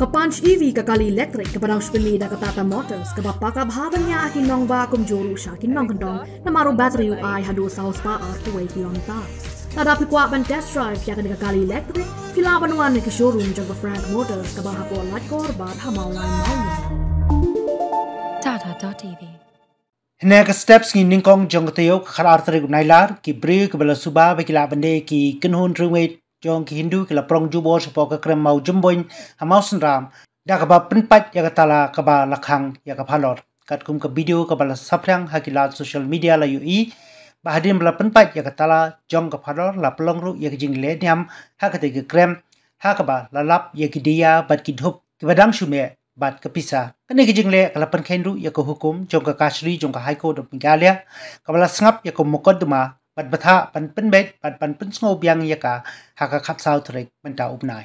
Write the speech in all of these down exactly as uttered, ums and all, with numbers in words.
Kapanch E V kakali elektrik kepada uspenida ke Tata Motors ke bapaka bahabanya akin nong vakum joru syakin nong kendong na maru battery U I hadu saus pa ar kuwait kilomita. Tadapi kuat ban test drive ya ke kakali elektrik kila banuan ke showroom jaga Frank Motors ke bahapo lat korban hamal lain mau. Tata dot T V. Hanya ke steps ni ningkong jong keteo karar terik nailar ki beri ke bala subah bagi la bende ki kenhun ruwet jong ki Hindu ki la prong jubo sepo ke krem mau jumboin hamau senram da ke ba penpat ya katala ke ba lakhang ya ke phalor kat kum ke video ke bala saplang hakilat social media la ui bahadim bala penpat ya katala jong ke phalor la pelong ru ya ke jingle niam ha ke ke krem ha ke ba la lap ya ki dia bat ki dhup ki badang shume bat ke pisa kene ke jingle kala pen khenru ya ke hukum jong ke kasri jong ke high court of Meghalaya ke bala sngap ya ke mukaddama bat batha pan pen bet bat pan pen sngo biang ya ka ha ka khat sau trek menta upnai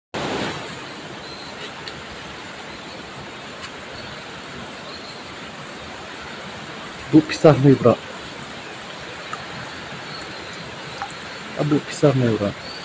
Bu pisah nih bro. Abu pisah nih bro.